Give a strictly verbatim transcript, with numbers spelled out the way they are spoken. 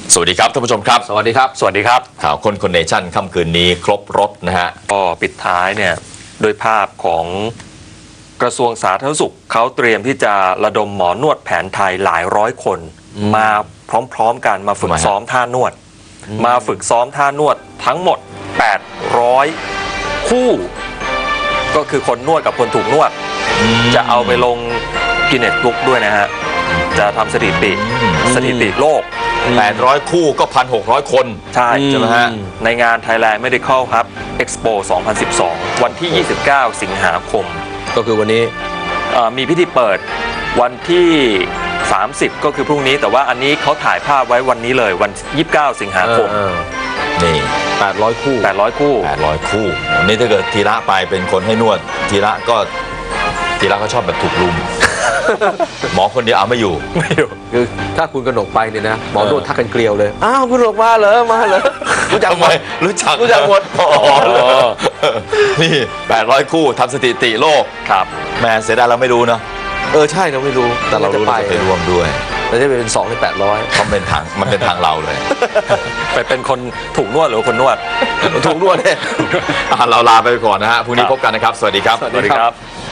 สวัสดีครับท่านผู้ชมครับสวัสดีครับสวัสดีครับข่าวคนคนเนชั่นค่ำคืนนี้ครบรถนะฮะก็ปิดท้ายเนี่ยโดยภาพของกระทรวงสาธารณสุขเขาเตรียมที่จะระดมหมอนวดแผนไทยหลายร้อยคนมาพร้อมๆกันมาฝึกซ้อมท่านวดมาฝึกซ้อมท่านวดทั้งหมดแปดร้อยคู่ก็คือคนนวดกับคนถูกนวดจะเอาไปลงกินเน็ตบุ๊กด้วยนะฮะจะทำสถิติสถิติโลกแปดร้อยคู่ก็ หนึ่งพันหกร้อย คนใช่ใช่ไหมฮะในงาน Thailand Medical Hub Expo สองพันสิบสอง วันที่ ยี่สิบเก้า สิงหาคมก็คือวันนี้มีพิธีเปิดวันที่ สามสิบ ก็คือพรุ่งนี้แต่ว่าอันนี้เขาถ่ายภาพไว้วันนี้เลยวัน ยี่สิบเก้า สิงหาคมนี่แปดร้อยคู่แปดร้อยคู่แปดร้อยคู่วันนี้ถ้าเกิดธีระไปเป็นคนให้นวดธีระก็ธีระก็ชอบแบบถูกลุมหมอคนเดียวเอาไม่อยู่ไม่อยู่คือถ้าคุณกนกไปเนี่ยนะหมอนวดทักกันเกลียวเลยอ้าวคุณกนกมาเหรอมาเหรอรู้จักไหมรู้จักรู้จักหมดนี่แปดร้อยคู่ทำสถิติโลกครับแม่เสียดายเราไม่รู้เนาะเออใช่เราไม่รู้แต่เรารู้เราจะไปร่วมด้วยเราจะเป็นสองในแปดร้อยเขาเป็นทางมันเป็นทางเราเลยไปเป็นคนถูกนวดหรือคนนวดถูกนวดเนี่ยเราลาไปก่อนนะฮะพรุ่งนี้พบกันนะครับสวัสดีครับสวัสดีครับ